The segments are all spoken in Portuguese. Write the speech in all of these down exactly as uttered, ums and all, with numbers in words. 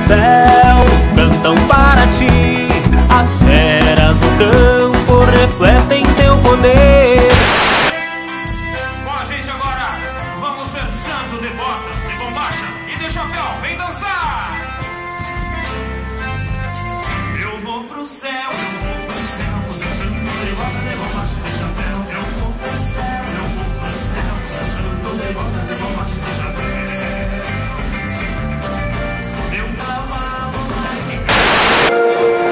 céu cantam para ti. As feras do campo refletem teu poder. Com a gente agora, vamos ser santo de bota, de bombacha e de chapéu. Vem dançar! Eu vou pro céu, eu vou pro céu, vou ser santo de bota, de bombacha e de chapéu. Eu vou pro céu, eu vou pro céu, vou ser santo de bota, de bombacha e de chapéu. Meu cavalo vai ficar.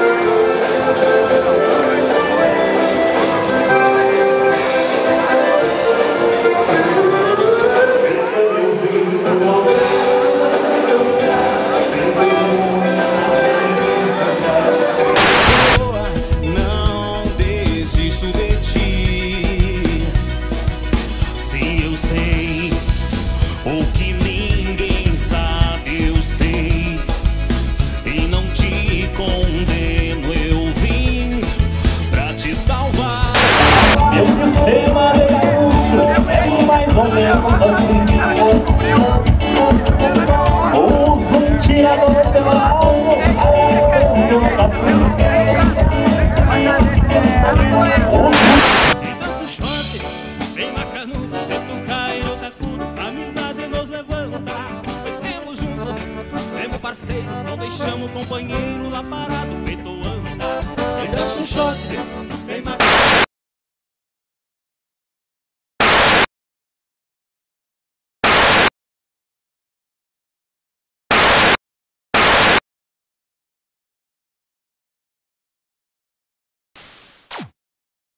O que ninguém sabe eu sei, e não te condeno, eu vim pra te salvar. Meu sistema de gaúcho é mais ou menos assim. Uso um tirador pelo alto, arrastando o tatu. Vem na canuda, se tu cair ou tá tudo, a amizade nos levanta. Nós temos junto, semos parceiro, não deixamos companheiro.